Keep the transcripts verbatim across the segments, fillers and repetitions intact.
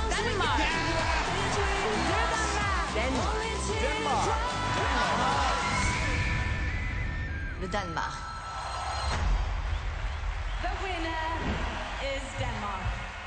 Denmark. Denmark. Denmark. Le Danemark. The winner is Denmark.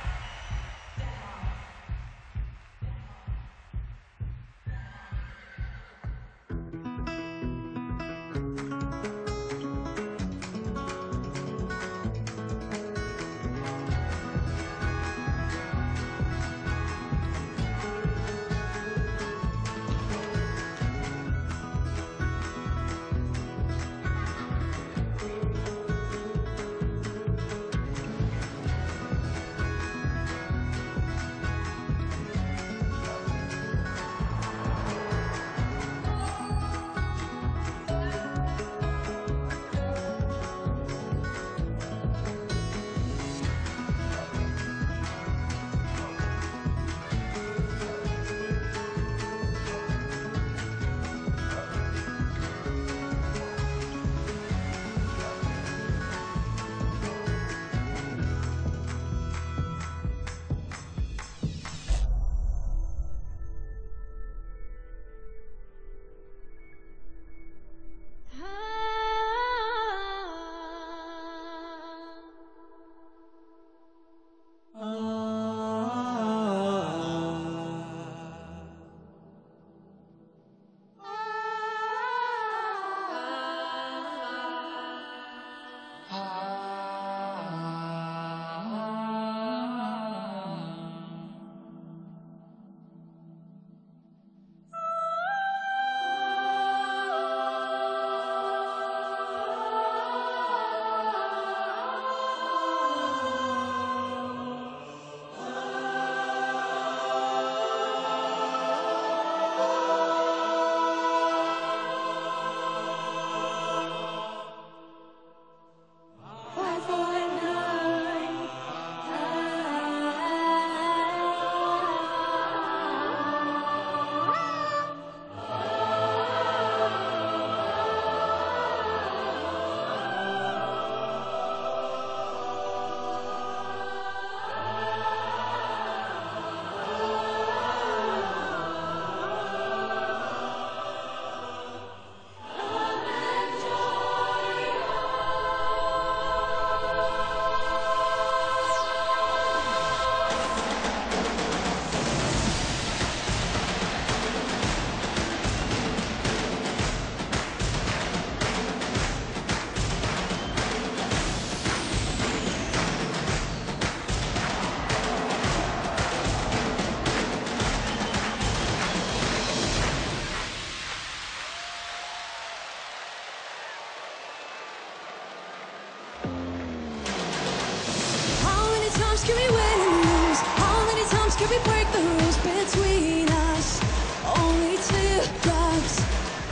Can we win and lose? How many times can we break the rules between us? Only teardrops.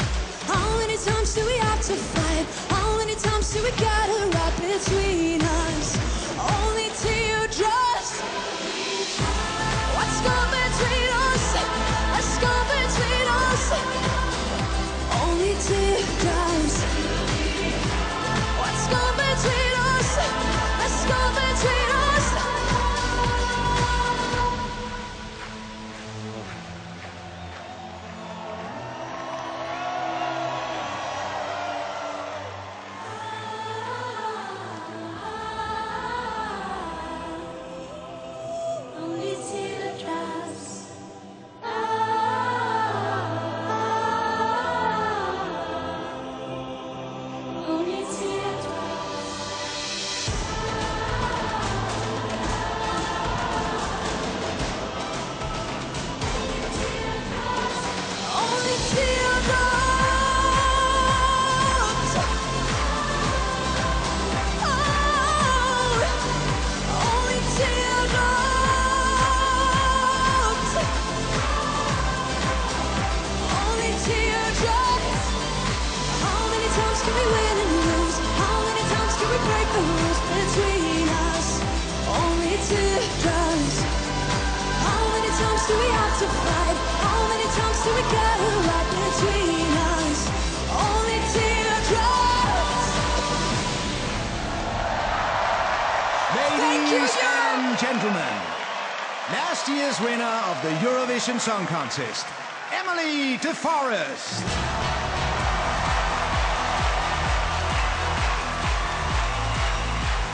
How many times do we have to fight? How many times do we gotta right between us? Only teardrops. What's gone between us? What's gone between us? Only teardrops. What's gone between us? What's gone between us? Ladies and gentlemen, Last year's winner of the Eurovision Song Contest, Emmelie de Forest.